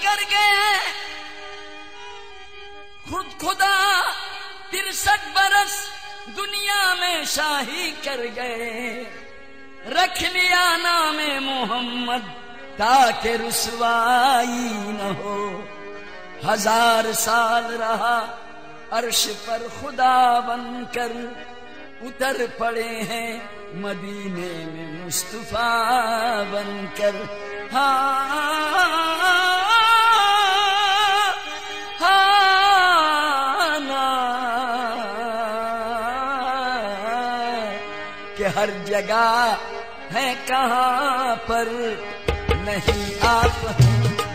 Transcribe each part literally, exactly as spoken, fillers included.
कर गए खुद खुदा, तिरसठ बरस दुनिया में शाही कर गए। रख लिया नाम मोहम्मद ताकि रुसवाई न हो। हजार साल रहा अर्श पर खुदा बनकर, उतर पड़े हैं मदीने में मुस्तफा बनकर। हाँ हाँ ना कि हर जगह है कहाँ पर नहीं आप हैं।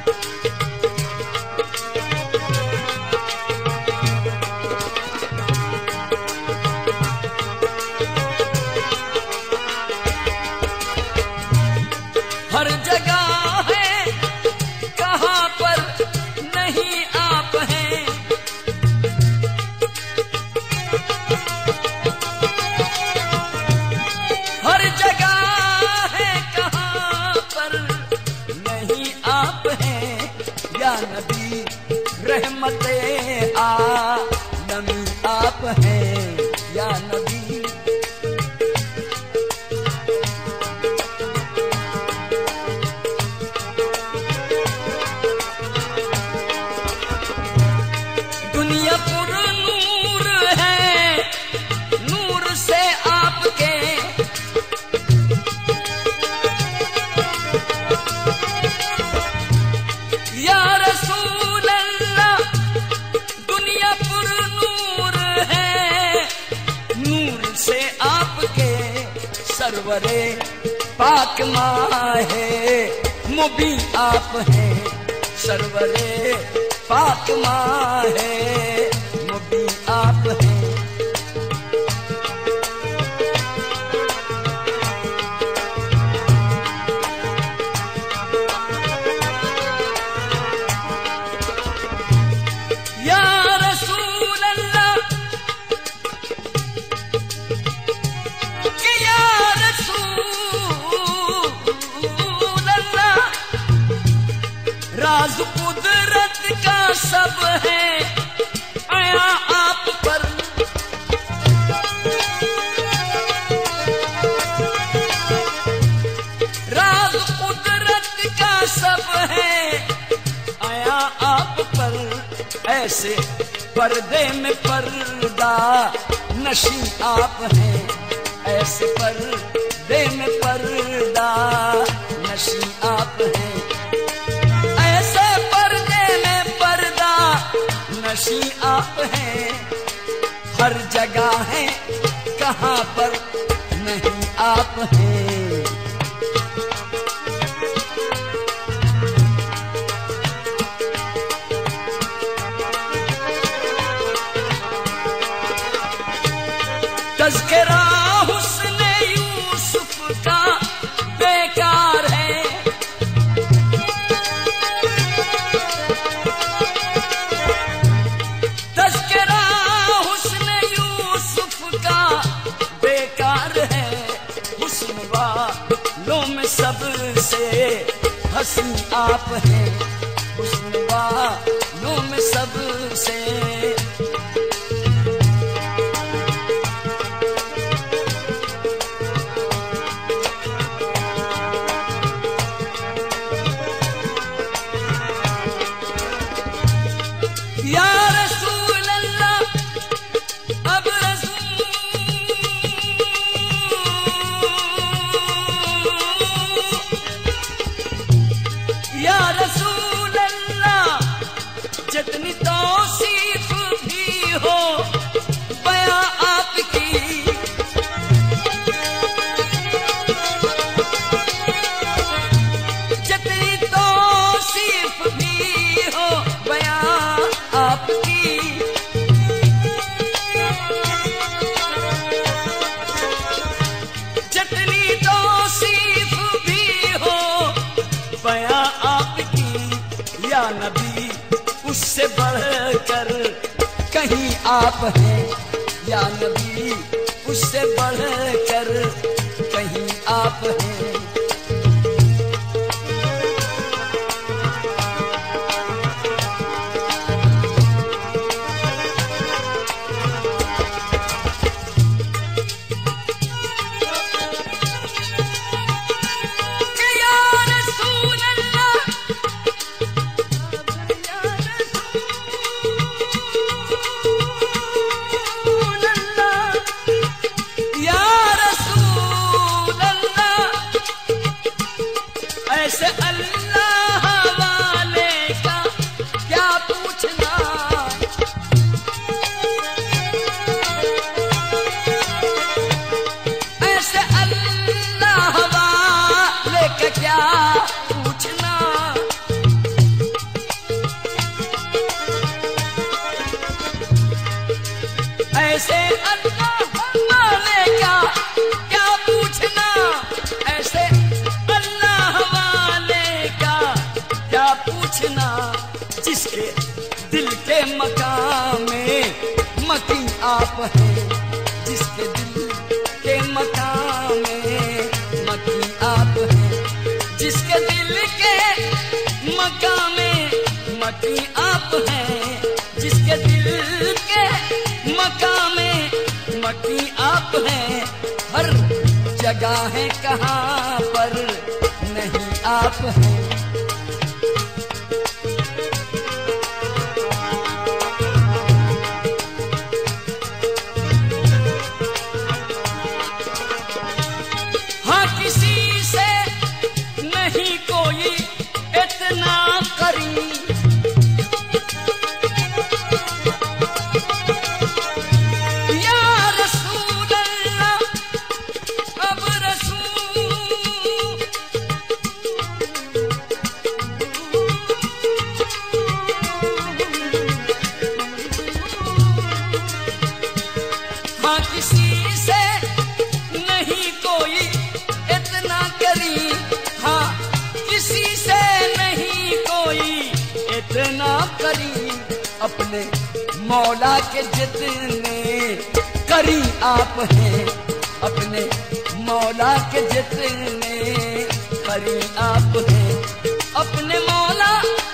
हर जगह है कहाँ पर नहीं आप हैं। हर जगह है कहाँ पर नहीं आप हैं। या नबी रहमते आलमी आप हैं। या नबी दुनिया पुर नूर है, नूर से आपके या रसूल अल्लाह। दुनिया पुर नूर है, नूर से आपके सरवरे पाक माहे मुबी आप हैं। सरवरे पाक माहे मुबी आप हैं। या रसूल अल्लाह कि या रसूल अल्लाह, राज कुदरत का सब है आया आप पर। राज कुदरत का सब है आया आप पर। ऐसे पर्दे में पर्दा नशी आप हैं। ऐसे पर्दे में पर्दा नशी आप हैं। ऐसे पर्दे में पर्दा नशी आप हैं। हर जगह है कहाँ पर नहीं आप हैं। तज़किरा हुस्न यूसुफ का बेकार है। तज़किरा हुस्न यूसुफ का बेकार है। हुस्न वालों में सबसे हसीन आप हैं। हुस्न वालों में सबसे या रसूल अल्लाह। अब रसूल या रसूल अल्लाह, जितनी तौसीफ भी हो बयां आपकी। जितनी तौसीफ भी हो बयां आपकी। जितनी तौसीफ भी हो बयां आपकी। या नबी उससे बढ़कर कहीं आप हैं। या नबी उससे बढ़कर कहीं आप हैं। पूछना, जिसके दिल के मकाम में मकी आप हैं, जिसके दिल के मकाम में मकी आप हैं, जिसके दिल के मकाम में मकी आप हैं, जिसके दिल के मकाम में मकी आप हैं। हर जगह है कहाँ पर नहीं आप हैं। हाँ किसी से नहीं कोई इतना करीब, हाँ किसी से नहीं कोई इतना करीब, हाँ किसी से नहीं कोई इतना करीब। अपने मौला के जितने करीब आप हैं, अपने मौला के जितने करीब आप हैं। अपने मौला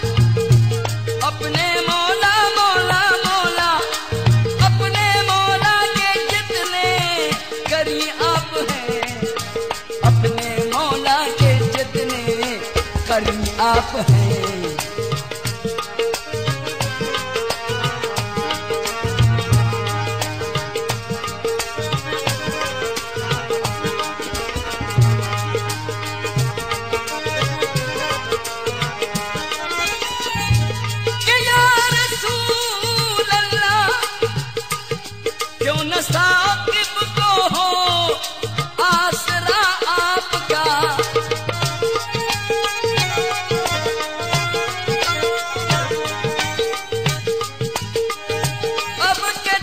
अपने मौला मौला मौला अपने मौला के जितने करीब आप हैं, अपने मौला के जितने करीब आप हैं। क्यों न साकिब को हो आसरा आपका, अब के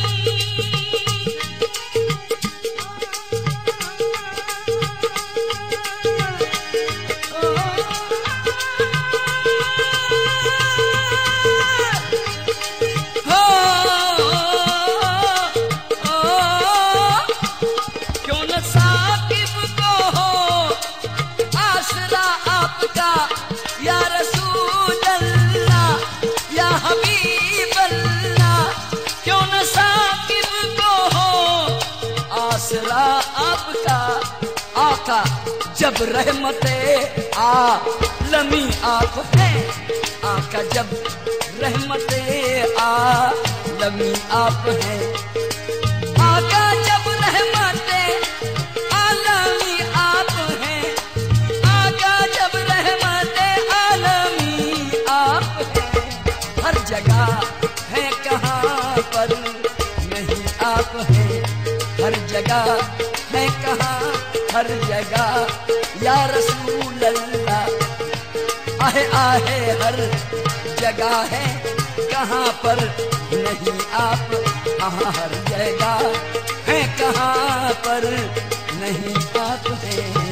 या रसूल अल्लाह या हबीब अल्लाह, क्यों न साकिब को हो आसरा आपका। आका जब रहमते आलमी आप हैं, आका जब रहमते आलमी आप हैं, आका जब रहमते आलमी आप हैं, आका जब रहमते आलमी आप हैं। हर जगह है कहाँ पर नहीं आप हैं, हर जगह है कहाँ हर जगह या रसूल अल्लाह। आहे आहे हर जगह है कहाँ पर नहीं आप, हाँ हर जगह है कहाँ पर नहीं आप हैं।